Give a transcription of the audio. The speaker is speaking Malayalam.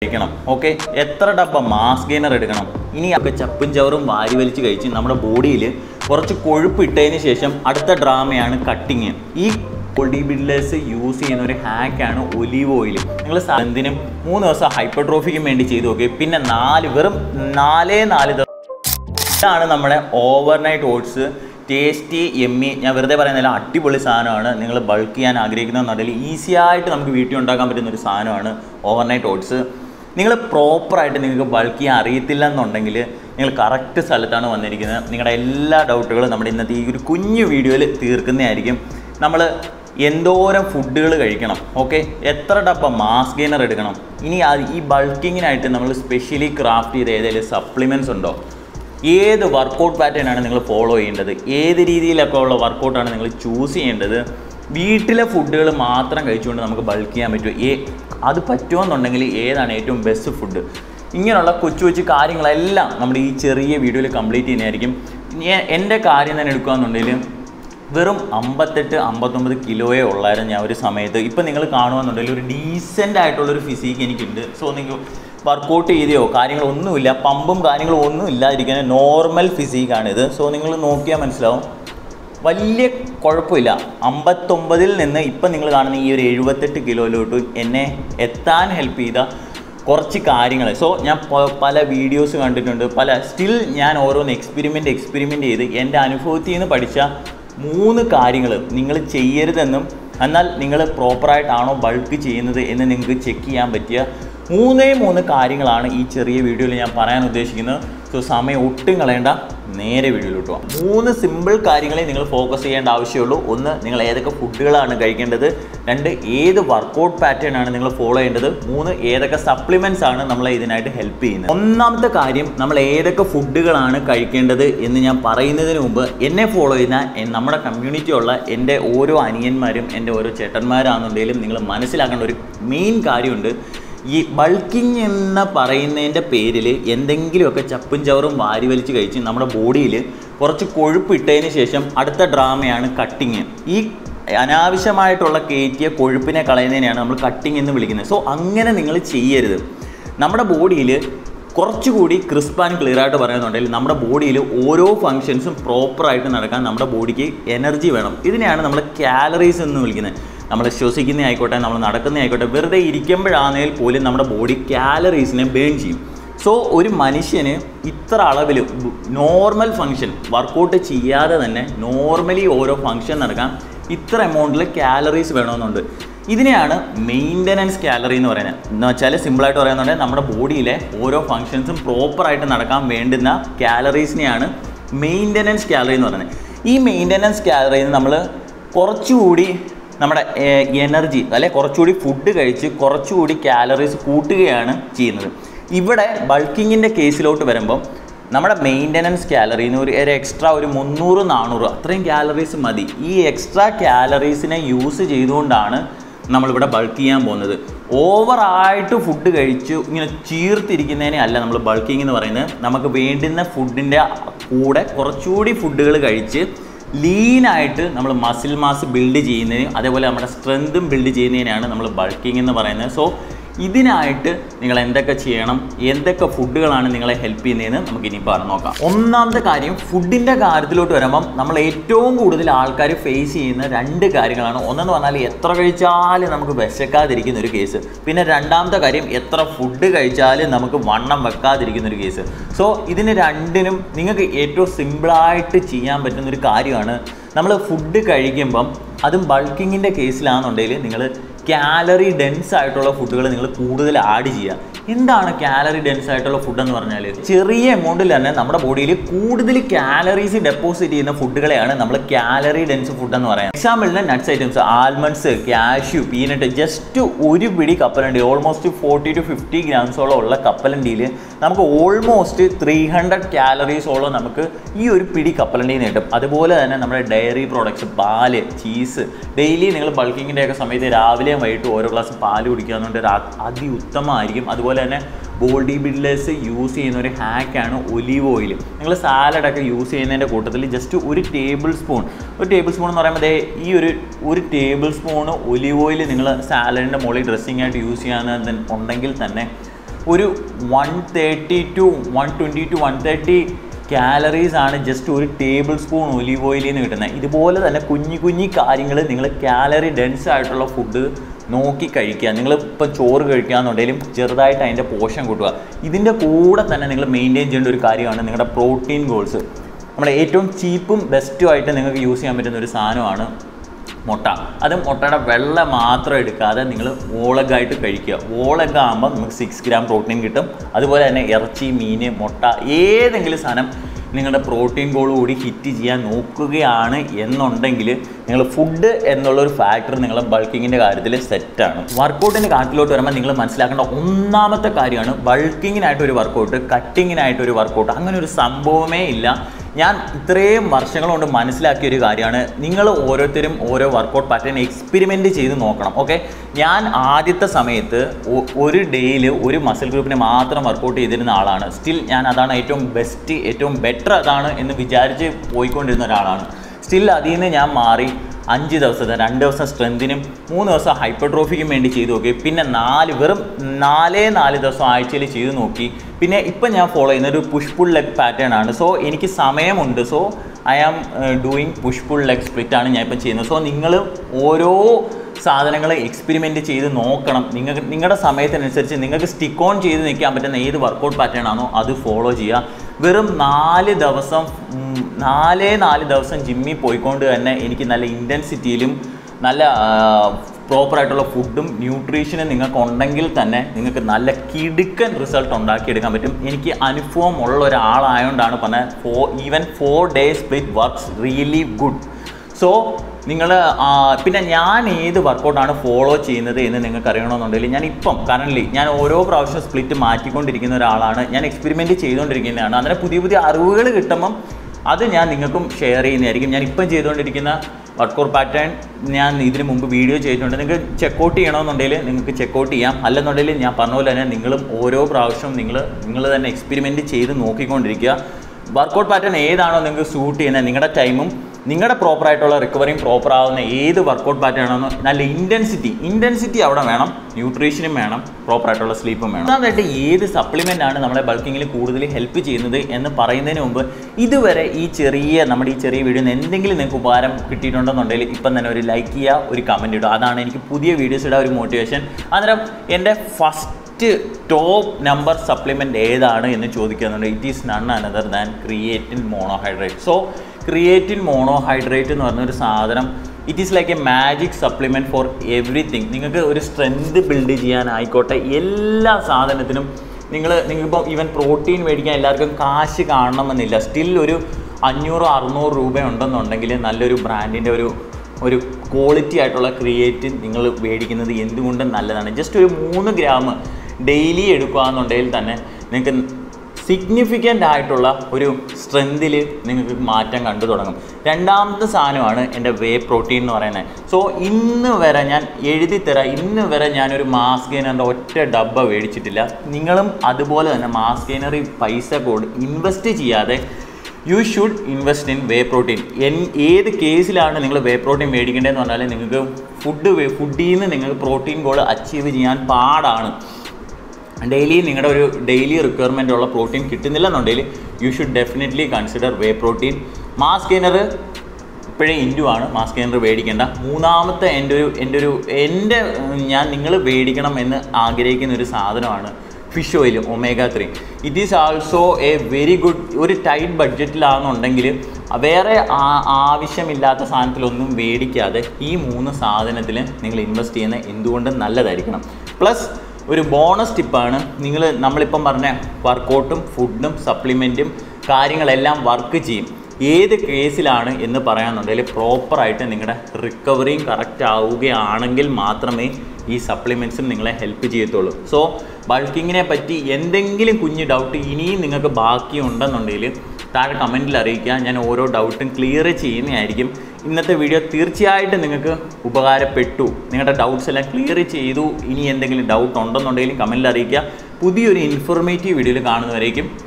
ഓക്കെ, എത്ര ഡബ്ബ മാസ് ഗെയിനർ എടുക്കണം? ഇനി ഒക്കെ ചപ്പും ചവറും വാരി വലിച്ച് കഴിച്ച് നമ്മുടെ ബോഡിയിൽ കുറച്ച് കൊഴുപ്പ് ഇട്ടതിന് ശേഷം അടുത്ത ഡ്രാമയാണ് കട്ടിങ്. ഈ ബോഡി ബിൽഡേഴ്സ് യൂസ് ചെയ്യുന്ന ഒരു ഹാക്കാണ് ഒലീവ് ഓയിൽ. നിങ്ങൾ എന്തിനും 3 ദിവസം ഹൈപ്പർട്രോഫിക്കും വേണ്ടി ചെയ്ത് നോക്കി. പിന്നെ വെറും 4 ദിവസമാണ് നമ്മുടെ ഓവർനൈറ്റ് ഓട്സ്. ടേസ്റ്റി എമ്മി, ഞാൻ വെറുതെ പറയുന്നില്ല, അടിപൊളി സാധനമാണ്. നിങ്ങൾ ബൾക്ക് ചെയ്യാൻ ആഗ്രഹിക്കുന്നതെന്നുണ്ടെങ്കിൽ ഈസി ആയിട്ട് നമുക്ക് വീട്ടിൽ ഉണ്ടാക്കാൻ പറ്റുന്ന ഒരു സാധനമാണ് ഓവർനൈറ്റ് ഓട്സ്. നിങ്ങൾ പ്രോപ്പറായിട്ട് നിങ്ങൾക്ക് ബൾക്ക് ചെയ്യാൻ അറിയത്തില്ല എന്നുണ്ടെങ്കിൽ നിങ്ങൾ കറക്റ്റ് സ്ഥലത്താണ് വന്നിരിക്കുന്നത്. നിങ്ങളുടെ എല്ലാ ഡൗട്ടുകളും നമ്മുടെ ഇന്നത്തെ ഈ ഒരു കുഞ്ഞു വീഡിയോയിൽ തീർക്കുന്നതായിരിക്കും. നമ്മൾ എന്തോരം ഫുഡുകൾ കഴിക്കണം, ഓക്കെ, എത്ര ഡബ്ബ മാസ് ഗെയിനർ എടുക്കണം, ഇനി ഈ ബൾക്കിങ്ങിനായിട്ട് നമ്മൾ സ്പെഷ്യലി ക്രാഫ്റ്റ് ചെയ്ത ഏതെങ്കിലും സപ്ലിമെൻറ്റ്സ് ഉണ്ടോ, ഏത് വർക്കൗട്ട് പാറ്റേൺ ആണ് നിങ്ങൾ ഫോളോ ചെയ്യേണ്ടത്, ഏത് രീതിയിലൊക്കെ ഉള്ള വർക്കൗട്ടാണ് നിങ്ങൾ ചൂസ് ചെയ്യേണ്ടത്, വീട്ടിലെ ഫുഡുകൾ മാത്രം കഴിച്ചുകൊണ്ട് നമുക്ക് ബൾക്ക് ചെയ്യാൻ പറ്റുമോ, അത് പറ്റുമെന്നുണ്ടെങ്കിൽ ഏതാണ് ഏറ്റവും ബെസ്റ്റ് ഫുഡ്, ഇങ്ങനെയുള്ള കൊച്ചു കൊച്ചു കാര്യങ്ങളെല്ലാം നമ്മുടെ ഈ ചെറിയ വീഡിയോയിൽ കംപ്ലീറ്റ് ചെയ്യുന്നതായിരിക്കും. എൻ്റെ കാര്യം തന്നെ എടുക്കുകയെന്നുണ്ടെങ്കിൽ വെറും 58-59 കിലോയേ ഉള്ളായിരുന്നു ഞാൻ ഒരു സമയത്ത്. ഇപ്പം നിങ്ങൾ കാണുകയെന്നുണ്ടെങ്കിൽ ഒരു ഡീസൻ്റ് ആയിട്ടുള്ളൊരു ഫിസിക്ക് എനിക്കുണ്ട്. സോ നിങ്ങൾ വർക്കൗട്ട് ചെയ്തെയോ കാര്യങ്ങളൊന്നുമില്ല, പമ്പും കാര്യങ്ങളും ഒന്നും ഇല്ലാതിരിക്കുന്ന നോർമൽ ഫിസിക്കാണിത്. സോ നിങ്ങൾ നോക്കിയാൽ മനസ്സിലാവും, വലിയ കുഴപ്പമില്ല. 59-ൽ നിന്ന് ഇപ്പം നിങ്ങൾ കാണുന്ന ഈ ഒരു 78 കിലോയിലോട്ട് എന്നെ എത്താൻ ഹെൽപ്പ് ചെയ്ത കുറച്ച് കാര്യങ്ങൾ. സോ ഞാൻ പല വീഡിയോസ് കണ്ടിട്ടുണ്ട്, സ്റ്റിൽ ഞാൻ ഓരോന്ന് എക്സ്പെരിമെൻ്റ് ചെയ്ത് എൻ്റെ അനുഭവത്തിൽ നിന്ന് പഠിച്ച 3 കാര്യങ്ങൾ നിങ്ങൾ ചെയ്യരുതെന്നും എന്നാൽ നിങ്ങൾ പ്രോപ്പറായിട്ടാണോ ബൾക്ക് ചെയ്യുന്നത് എന്ന് നിങ്ങൾക്ക് ചെക്ക് ചെയ്യാൻ പറ്റിയ 3 കാര്യങ്ങളാണ് ഈ ചെറിയ വീഡിയോയിൽ ഞാൻ പറയാൻ ഉദ്ദേശിക്കുന്നത്. സോ സമയം ഒട്ടും കളയേണ്ട, നേരെ വീഡിയോയിലോട്ട് പോകാം. 3 സിമ്പിൾ കാര്യങ്ങളെ നിങ്ങൾ ഫോക്കസ് ചെയ്യേണ്ട ആവശ്യമുള്ളൂ. 1, നിങ്ങൾ ഏതൊക്കെ ഫുഡുകളാണ് കഴിക്കേണ്ടത്. 2, ഏത് വർക്കൗട്ട് പാറ്റേൺ ആണ് നിങ്ങൾ ഫോളോ ചെയ്യേണ്ടത്. 3, ഏതൊക്കെ സപ്ലിമെൻറ്റ്സ് ആണ് നമ്മളെ ഇതിനായിട്ട് ഹെൽപ്പ് ചെയ്യുന്നത്. ഒന്നാമത്തെ കാര്യം, നമ്മൾ ഏതൊക്കെ ഫുഡുകളാണ് കഴിക്കേണ്ടത് എന്ന് ഞാൻ പറയുന്നതിന് മുമ്പ് എന്നെ ഫോളോ ചെയ്യുന്ന നമ്മുടെ കമ്മ്യൂണിറ്റിയുള്ള എൻ്റെ ഓരോ അനിയന്മാരും എൻ്റെ ഓരോ ചേട്ടന്മാരാണെന്നുണ്ടെങ്കിലും നിങ്ങൾ മനസ്സിലാക്കേണ്ട ഒരു മെയിൻ കാര്യമുണ്ട്. ഈ ബൾക്കിംഗ് എന്ന് പറയുന്നതിൻ്റെ പേരിൽ എന്തെങ്കിലുമൊക്കെ ചപ്പും ചവറും വാരി വലിച്ച് കഴിച്ച് നമ്മുടെ ബോഡിയിൽ കുറച്ച് കൊഴുപ്പ് ഇട്ടതിന് ശേഷം അടുത്ത ഡ്രാമയാണ് കട്ടിങ്. ഈ അനാവശ്യമായിട്ടുള്ള കയറ്റിയ കൊഴുപ്പിനെ കളയുന്നതിനെയാണ് നമ്മൾ കട്ടിങ് എന്ന് വിളിക്കുന്നത്. സോ അങ്ങനെ നിങ്ങൾ ചെയ്യരുത്. നമ്മുടെ ബോഡിയിൽ കുറച്ചുകൂടി ക്രിസ്പ് ആൻഡ് ക്ലിയർ ആയിട്ട് പറയുന്നുണ്ടെങ്കിൽ നമ്മുടെ ബോഡിയിൽ ഓരോ ഫങ്ഷൻസും പ്രോപ്പറായിട്ട് നടക്കാൻ നമ്മുടെ ബോഡിക്ക് എനർജി വേണം. ഇതിനെയാണ് നമ്മൾ കാലറീസ് എന്ന് വിളിക്കുന്നത്. നമ്മൾ ശ്വസിക്കുന്ന ആയിക്കോട്ടെ, നമ്മൾ നടക്കുന്ന ആയിക്കോട്ടെ, വെറുതെ ഇരിക്കുമ്പോഴാണെങ്കിൽ പോലും നമ്മുടെ ബോഡി കാലറീസിനെ ബേൺ ചെയ്യും. സോ ഒരു മനുഷ്യന് ഇത്ര അളവിൽ നോർമൽ ഫങ്ഷൻ വർക്കൗട്ട് ചെയ്യാതെ തന്നെ നോർമലി ഓരോ ഫങ്ഷൻ നടക്കാൻ ഇത്ര എമൗണ്ടിൽ കാലറീസ് വേണമെന്നുണ്ട്. ഇതിനെയാണ് മെയിൻ്റനൻസ് കാലറി എന്ന് പറയുന്നത്. എന്ന് വെച്ചാൽ സിമ്പിളായിട്ട് പറയുന്നുണ്ടെങ്കിൽ നമ്മുടെ ബോഡിയിലെ ഓരോ ഫങ്ഷൻസും പ്രോപ്പറായിട്ട് നടക്കാൻ വേണ്ടുന്ന കാലറീസിനെയാണ് മെയിൻ്റനൻസ് കാലറി എന്ന് പറയുന്നത്. ഈ മെയിൻ്റനൻസ് കാലറിയിൽ നമ്മൾ കുറച്ചുകൂടി നമ്മുടെ എനർജി കുറച്ചുകൂടി ഫുഡ് കഴിച്ച് കുറച്ചുകൂടി കാലറീസ് കൂട്ടുകയാണ് ചെയ്യുന്നത്. ഇവിടെ ബൾക്കിങ്ങിൻ്റെ കേസിലോട്ട് വരുമ്പം നമ്മുടെ മെയിൻ്റനൻസ് കാലറിന്ന് ഒരു എക്സ്ട്രാ ഒരു 300-400 അത്രയും കാലറീസ് മതി. ഈ എക്സ്ട്രാ കാലറീസിനെ യൂസ് ചെയ്തുകൊണ്ടാണ് നമ്മളിവിടെ ബൾക്ക് ചെയ്യാൻ പോകുന്നത്. ഓവറായിട്ട് ഫുഡ് കഴിച്ച് ഇങ്ങനെ ചീർത്തിരിക്കുന്നതിനെ അല്ല നമ്മൾ ബൾക്കിംഗ് എന്ന് പറയുന്നത്. നമുക്ക് വേണ്ടുന്ന ഫുഡിൻ്റെ കൂടെ കുറച്ചുകൂടി ഫുഡുകൾ കഴിച്ച് ലീനായിട്ട് നമ്മൾ മസിൽ മാസ് ബിൽഡ് ചെയ്യുന്നതിനും അതേപോലെ നമ്മുടെ സ്ട്രെങ്തും ബിൽഡ് ചെയ്യുന്നതിനാണ് നമ്മൾ ബൾക്കിംഗ് എന്ന് പറയുന്നത്. സോ ഇതിനായിട്ട് നിങ്ങൾ എന്തൊക്കെ ചെയ്യണം, എന്തൊക്കെ ഫുഡുകളാണ് നിങ്ങളെ ഹെൽപ്പ് ചെയ്യുന്നതെന്ന് നമുക്ക് ഇനി പറഞ്ഞു നോക്കാം. ഒന്നാമത്തെ കാര്യം, ഫുഡിൻ്റെ കാര്യത്തിലോട്ട് വരുമ്പം നമ്മൾ ഏറ്റവും കൂടുതൽ ആൾക്കാർ ഫേസ് ചെയ്യുന്ന 2 കാര്യങ്ങളാണ്. ഒന്നെന്ന് പറഞ്ഞാൽ എത്ര കഴിച്ചാലും നമുക്ക് വിശക്കാതിരിക്കുന്ന ഒരു കേസ്. പിന്നെ രണ്ടാമത്തെ കാര്യം, എത്ര ഫുഡ് കഴിച്ചാലും നമുക്ക് വണ്ണം വെക്കാതിരിക്കുന്ന ഒരു കേസ്. സോ ഇതിന് രണ്ടിനും നിങ്ങൾക്ക് ഏറ്റവും സിമ്പിളായിട്ട് ചെയ്യാൻ പറ്റുന്നൊരു കാര്യമാണ്, നമ്മൾ ഫുഡ് കഴിക്കുമ്പം അതും ബൾക്കിങ്ങിൻ്റെ കേസിലാണെന്നുണ്ടെങ്കിൽ നിങ്ങൾ കാലറി ഡെൻസ് ആയിട്ടുള്ള ഫുഡുകൾ നിങ്ങൾ കൂടുതൽ ആഡ് ചെയ്യുക. എന്താണ് കാലറി ഡെൻസ് ആയിട്ടുള്ള ഫുഡ് എന്ന് പറഞ്ഞാൽ? ചെറിയ എമൗണ്ടിൽ തന്നെ നമ്മുടെ ബോഡിയിൽ കൂടുതൽ കാലറീസ് ഡെപ്പോസിറ്റ് ചെയ്യുന്ന ഫുഡുകളെയാണ് നമ്മൾ കാലറി ഡെൻസ് ഫുഡ് എന്ന് പറയുന്നത്. എക്സാമ്പിളിന് nuts items, almonds, cashew, peanut, just ഒരു പിടി കപ്പലണ്ടി, ഓൾമോസ്റ്റ് 40-50 ഗ്രാംസോളം ഉള്ള കപ്പലണ്ടിയിൽ നമുക്ക് ഓൾമോസ്റ്റ് 300 കാലറീസോളം നമുക്ക് ഈ ഒരു പിടി കപ്പലണ്ടിയിൽ നിന്ന് കിട്ടും. അതുപോലെ തന്നെ നമ്മുടെ ഡയറി പ്രോഡക്ട്സ്, പാല്, ചീസ്, ഡെയിലി നിങ്ങൾ ബൾക്കിങ്ങിൻ്റെ ഒക്കെ സമയത്ത് രാവിലെയും വൈകിട്ട് ഓരോ ഗ്ലാസ് പാല് കുടിക്കുക എന്നുകൊണ്ട് അതിഉത്തമമായിരിക്കും. അതുപോലെ തന്നെ ബോഡി ബിൽഡേഴ്സ് യൂസ് ചെയ്യുന്ന ഒരു ഹാക്കാണ് ഒലീവ് ഓയിൽ. നിങ്ങൾ സാലഡൊക്കെ യൂസ് ചെയ്യുന്നതിൻ്റെ കൂട്ടത്തിൽ ജസ്റ്റ് ഒരു ടേബിൾ സ്പൂൺ എന്ന് പറയുമ്പോൾ ഈ ഒരു ടേബിൾ സ്പൂൺ ഒലീവ് ഓയിൽ നിങ്ങൾ സാലഡിൻ്റെ മുകളിൽ ഡ്രസ്സിങ് ആയിട്ട് യൂസ് ചെയ്യാൻ ഉണ്ടെങ്കിൽ തന്നെ ഒരു 130 to 120 to 130 കാലറീസ് ആണ് ജസ്റ്റ് ഒരു ടേബിൾ സ്പൂൺ ഒലീവ് ഓയിലിൽ നിന്ന് കിട്ടുന്നത്. ഇതുപോലെ തന്നെ കുഞ്ഞു കാര്യങ്ങൾ നിങ്ങൾ കാലറി ഡെൻസ് ആയിട്ടുള്ള ഫുഡ് നോക്കി കഴിക്കുക. നിങ്ങൾ ഇപ്പം ചോറ് കഴിക്കുകയെന്നുണ്ടെങ്കിലും ചെറുതായിട്ട് അതിൻ്റെ പോഷൻ കൂട്ടുക. ഇതിൻ്റെ കൂടെ തന്നെ നിങ്ങൾ മെയിൻറ്റെയിൻ ചെയ്യേണ്ട ഒരു കാര്യമാണ് നിങ്ങളുടെ പ്രോട്ടീൻ ഗോൾസ്. നമ്മുടെ ഏറ്റവും ചീപ്പും ബെസ്റ്റും ആയിട്ട് നിങ്ങൾക്ക് യൂസ് ചെയ്യാൻ പറ്റുന്ന ഒരു സാധനമാണ് മുട്ട. അതും മുട്ടയുടെ വെള്ള മാത്രം എടുക്കാതെ നിങ്ങൾ വോളഗായിട്ട് കഴിക്കുക. വോളഗ് ആകുമ്പോൾ നമുക്ക് 6 ഗ്രാം പ്രോട്ടീൻ കിട്ടും. അതുപോലെ തന്നെ ഇറച്ചി, മീൻ, മുട്ട ഏതെങ്കിലും സാധനം നിങ്ങളുടെ പ്രോട്ടീൻ ഗോൾ കൂടി ഹിറ്റ് ചെയ്യാൻ നോക്കുകയാണ് എന്നുണ്ടെങ്കിൽ നിങ്ങൾ ഫുഡ് എന്നുള്ളൊരു ഫാക്ടർ നിങ്ങളെ ബൾക്കിങ്ങിൻ്റെ കാര്യത്തിൽ സെറ്റാണ്. വർക്കൗട്ടിൻ്റെ കാര്യത്തിലോട്ട് വരുമ്പോൾ നിങ്ങൾ മനസ്സിലാക്കേണ്ട ഒന്നാമത്തെ കാര്യമാണ് ബൾക്കിങ്ങിനായിട്ടൊരു വർക്കൗട്ട്, കട്ടിങ്ങിനായിട്ടൊരു വർക്കൗട്ട്, അങ്ങനെ ഒരു സംഭവമേ ഇല്ല. ഞാൻ ഇത്രയും വർഷങ്ങൾ കൊണ്ട് മനസ്സിലാക്കിയ ഒരു കാര്യമാണ്, നിങ്ങൾ ഓരോരുത്തരും ഓരോ വർക്കൗട്ട് പാറ്റേൺ എക്സ്പെരിമെൻറ്റ് ചെയ്ത് നോക്കണം. ഓക്കെ, ഞാൻ ആദ്യത്തെ സമയത്ത് ഒരു ഡേയിൽ ഒരു മസിൽ ഗ്രൂപ്പിനെ മാത്രം വർക്കൗട്ട് ചെയ്തിരുന്ന ആളാണ്. സ്റ്റിൽ ഞാൻ അതാണ് ഏറ്റവും ബെസ്റ്റ്, ഏറ്റവും ബെറ്റർ അതാണ് എന്ന് വിചാരിച്ച് പോയിക്കൊണ്ടിരുന്ന ഒരാളാണ്. സ്റ്റിൽ അതിൽ നിന്ന് ഞാൻ മാറി 5 ദിവസത്തെ 2 ദിവസം സ്ട്രെങ്തിനും 3 ദിവസം ഹൈപ്പർട്രോഫിക്കും വേണ്ടി ചെയ്ത് നോക്കി. പിന്നെ വെറും 4 ദിവസം ആഴ്ചയിൽ ചെയ്ത് നോക്കി. പിന്നെ ഇപ്പം ഞാൻ ഫോളോ ചെയ്യുന്ന ഒരു പുഷ് പുൾ ലെഗ് പാറ്റേൺ ആണ്. സോ എനിക്ക് സമയമുണ്ട്. So I am doing push pull leg split ആണ് ഞാൻ ഇപ്പം ചെയ്യുന്നത്. സോ നിങ്ങൾ ഓരോ സാധനങ്ങൾ എക്സ്പെരിമെൻറ്റ് ചെയ്ത് നോക്കണം. നിങ്ങളുടെ സമയത്തിനനുസരിച്ച് നിങ്ങൾക്ക് സ്റ്റിക്ക് ഓൺ ചെയ്ത് നിൽക്കാൻ പറ്റുന്ന ഏത് വർക്കൗട്ട് പാറ്റേൺ ആണോ അത് ഫോളോ ചെയ്യുക. വെറും 4 ദിവസം ജിമ്മിൽ പോയിക്കൊണ്ട് തന്നെ എനിക്ക് നല്ല ഇൻറ്റൻസിറ്റിയിലും നല്ല പ്രോപ്പറായിട്ടുള്ള ഫുഡും ന്യൂട്രീഷനും നിങ്ങൾക്ക് ഉണ്ടെങ്കിൽ തന്നെ നിങ്ങൾക്ക് നല്ല കിടുക്കൻ റിസൾട്ട് ഉണ്ടാക്കിയെടുക്കാൻ പറ്റും. എനിക്ക് അനുഭവം ഉള്ള ഒരാളായതുകൊണ്ടാണ് പറഞ്ഞത്. Even 4 days split works really good. So നിങ്ങൾ പിന്നെ ഞാൻ ഏത് വർക്കൗട്ടാണ് ഫോളോ ചെയ്യുന്നത് എന്ന് നിങ്ങൾക്ക് അറിയണമെന്നുണ്ടെങ്കിൽ ഞാൻ ഓരോ പ്രാവശ്യം സ്പ്ലിറ്റ് മാറ്റിക്കൊണ്ടിരിക്കുന്ന ഒരാളാണ്. ഞാൻ എക്സ്പെരിമെൻറ്റ് ചെയ്തുകൊണ്ടിരിക്കുന്നതാണ്. അങ്ങനെ പുതിയ അറിവുകൾ കിട്ടുമ്പം അത് ഞാൻ നിങ്ങൾക്കും ഷെയർ ചെയ്യുന്നതായിരിക്കും. ഞാൻ ഇപ്പം ചെയ്തുകൊണ്ടിരിക്കുന്ന വർക്കൗട്ട് പാറ്റേൺ ഞാൻ ഇതിന് മുമ്പ് വീഡിയോ ചെയ്തിട്ടുണ്ട്. നിങ്ങൾക്ക് ചെക്കൗട്ട് ചെയ്യണമെന്നുണ്ടെങ്കിൽ നിങ്ങൾക്ക് ചെക്കൗട്ട് ചെയ്യാം. അല്ലെന്നുണ്ടെങ്കിൽ ഞാൻ പറഞ്ഞ പോലെ തന്നെ നിങ്ങളും ഓരോ പ്രാവശ്യവും നിങ്ങൾ തന്നെ എക്സ്പെരിമെൻറ്റ് ചെയ്ത് നോക്കിക്കൊണ്ടിരിക്കുക. വർക്കൗട്ട് പാറ്റേൺ ഏതാണോ നിങ്ങൾക്ക് സൂട്ട് ചെയ്യുന്നത്, നിങ്ങളുടെ ടൈമും നിങ്ങളുടെ പ്രോപ്പറായിട്ടുള്ള റിക്കവറിയും പ്രോപ്പറാവുന്ന ഏത് വർക്കൗട്ട് പാറ്റേൺ ആണോ നല്ല ഇൻറ്റൻസിറ്റി അവിടെ വേണം, ന്യൂട്രീഷനും വേണം, പ്രോപ്പറായിട്ടുള്ള സ്ലീപ്പും വേണം. അതായിട്ട് ഏത് സപ്ലിമെൻ്റ് ആണ് നമ്മളെ ബൾക്കിങ്ങിൽ കൂടുതൽ ഹെൽപ്പ് ചെയ്യുന്നത് എന്ന് പറയുന്നതിന് മുമ്പ് ഇതുവരെ നമ്മുടെ ഈ ചെറിയ വീഡിയോയിൽ നിന്ന് എന്തെങ്കിലും നിങ്ങൾക്ക് ഉപകാരം കിട്ടിയിട്ടുണ്ടെന്നുണ്ടെങ്കിൽ ഇപ്പം തന്നെ ഒരു ലൈക്ക് ചെയ്യുക, ഒരു കമൻറ്റ് ഇടുക. അതാണ് എനിക്ക് പുതിയ വീഡിയോസ് ഇടാൻ ഒരു മോട്ടിവേഷൻ. അന്നേരം എൻ്റെ ഫസ്റ്റ് ടോപ്പ് നമ്പർ സപ്ലിമെൻറ്റ് ഏതാണ് എന്ന് ചോദിക്കുന്നുണ്ട്. It is none other than creatine monohydrate. So creatine monohydrate എന്ന് പറഞ്ഞൊരു സാധനം it is like a magic supplement for everything. നിങ്ങൾക്ക് ഒരു സ്ട്രെങ്ത് ബിൽഡ് ചെയ്യാനായിക്കോട്ടെ എല്ലാ സാധനത്തിനും നിങ്ങൾക്കിപ്പോൾ ഈവൻ പ്രോട്ടീൻ മേടിക്കാൻ എല്ലാവർക്കും കാശ് കാണണമെന്നില്ല. സ്റ്റിൽ ഒരു 500-600 രൂപ ഉണ്ടെന്നുണ്ടെങ്കിൽ നല്ലൊരു ബ്രാൻഡിൻ്റെ ഒരു ക്വാളിറ്റി ആയിട്ടുള്ള ക്രിയേറ്റിൻ നിങ്ങൾ മേടിക്കുന്നത് എന്തുകൊണ്ടും നല്ലതാണ്. ജസ്റ്റ് ഒരു 3 ഗ്രാം ഡെയിലി എടുക്കുകയെന്നുണ്ടെങ്കിൽ തന്നെ നിങ്ങൾക്ക് സിഗ്നിഫിക്കൻ്റ് ആയിട്ടുള്ള ഒരു സ്ട്രെങ്തിൽ നിങ്ങൾക്ക് മാറ്റം കണ്ടു തുടങ്ങും. രണ്ടാമത്തെ സാധനമാണ് എൻ്റെ വേ പ്രോട്ടീൻ എന്ന് പറയുന്നത്. സോ ഇന്ന് വരെ ഞാനൊരു മാസ് ഗെയിനറിൻ്റെ ഒറ്റ ഡബ്ബ മേടിച്ചിട്ടില്ല. നിങ്ങളും അതുപോലെ തന്നെ മാസ് ഗെയിനറി പൈസ ഇൻവെസ്റ്റ് ചെയ്യാതെ you should invest in whey protein. ഏത് കേസിലാണ് നിങ്ങൾ വേ പ്രോട്ടീൻ മേടിക്കേണ്ടതെന്ന് പറഞ്ഞാൽ നിങ്ങൾക്ക് ഫുഡിൽ നിന്ന് നിങ്ങൾക്ക് പ്രോട്ടീൻ ഗോൾ അച്ചീവ് ചെയ്യാൻ പാടാണ്. നിങ്ങളുടെ ഒരു ഡെയിലി റിക്വയർമെൻ്റ് ഉള്ള പ്രോട്ടീൻ കിട്ടുന്നില്ലെന്നുണ്ടെങ്കിൽ you should definitely consider whey protein. Mass gainer ഇപ്പോഴേ ആണ് മാസ് ഗെയിനർ മേടിക്കേണ്ട. മൂന്നാമത്തെ നിങ്ങൾ മേടിക്കണം എന്ന് ആഗ്രഹിക്കുന്ന ഒരു സാധനമാണ് fish oil, omega-3. It is also a very good. ഒരു ടൈറ്റ് ബഡ്ജറ്റിലാണെന്നുണ്ടെങ്കിൽ വേറെ ആവശ്യമില്ലാത്ത സാധനത്തിലൊന്നും മേടിക്കാതെ ഈ 3 സാധനത്തിൽ നിങ്ങൾ ഇൻവെസ്റ്റ് ചെയ്യുന്നത് എന്തുകൊണ്ടും നല്ലതായിരിക്കണം. പ്ലസ് ഒരു ബോണസ് ടിപ്പാണ്, നമ്മളിപ്പം പറഞ്ഞ വർക്കൗട്ടും ഫുഡും സപ്ലിമെൻറ്റും കാര്യങ്ങളെല്ലാം വർക്ക് ചെയ്യും. ഏത് കേസിലാണ് എന്ന് പറയാമെന്നുണ്ടെങ്കിൽ പ്രോപ്പറായിട്ട് നിങ്ങളുടെ റിക്കവറിയും കറക്റ്റ് ആവുകയാണെങ്കിൽ മാത്രമേ ഈ സപ്ലിമെൻറ്റ്സും നിങ്ങളെ ഹെൽപ്പ് ചെയ്യത്തുള്ളൂ. സോ ബൾക്കിങ്ങിനെ പറ്റി എന്തെങ്കിലും കുഞ്ഞ് ഡൗട്ട് ഇനിയും നിങ്ങൾക്ക് ബാക്കിയുണ്ടെന്നുണ്ടെങ്കിൽ താഴെ കമൻറ്റിൽ അറിയിക്കുക. ഞാൻ ഓരോ ഡൗട്ടും ക്ലിയർ ചെയ്യുന്നതായിരിക്കും. ഇന്നത്തെ വീഡിയോ തീർച്ചയായിട്ടും നിങ്ങൾക്ക് ഉപകാരപ്പെട്ടു. നിങ്ങളുടെ ഡൗട്ട്സ് എല്ലാം ക്ലിയർ ചെയ്തു. ഇനി എന്തെങ്കിലും ഡൗട്ട് ഉണ്ടെന്നുണ്ടെങ്കിലും കമൻറ്റിൽ അറിയിക്കുക. പുതിയൊരു ഇൻഫോർമേറ്റീവ് വീഡിയോയിൽ കാണുന്നവരേക്കും